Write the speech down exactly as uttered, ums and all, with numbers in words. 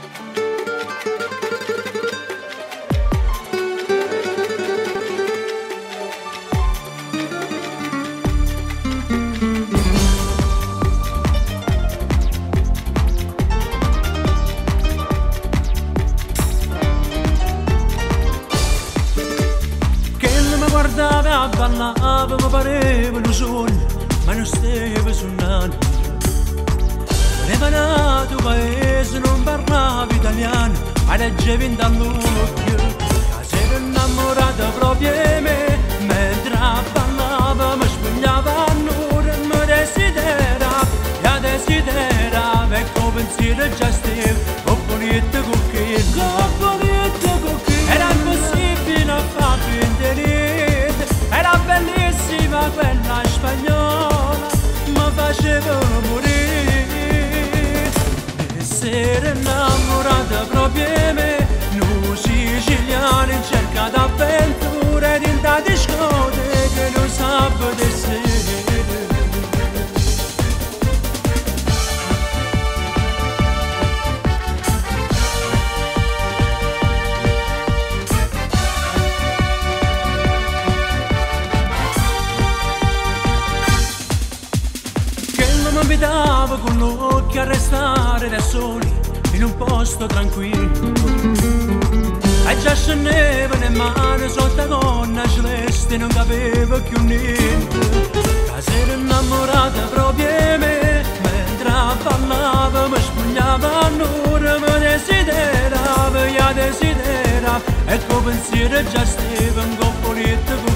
Guardava, ballava, mi pareva un sogno, ma non stava suonando. Voleva nato paese, non parlava italiano, ma leggevi in dall'occhio. Che si era innamorata proprio di me, mentre ballava, mi spogliava a nulla, mi desiderava, e desiderava, e con pensiero già stava, con bonito cucchino, con bonito cucchino. Era impossibile far finire. Era bellissima quella spagnola, mi faceva morire. Essere innamorata proprio di me, noi siciliani in cerca d'avventure, di da discoteche non sabato di sera. Mi invitava con l'occhio a restare da soli in un posto tranquillo, e già scendeva le mani sotto la gonna celeste, non capiva più niente. Che si era innamorata proprio di me, mentre ballava mi spogliava a nulla, mi desiderava, io desiderava, e con pensiero già stava un coppoletto.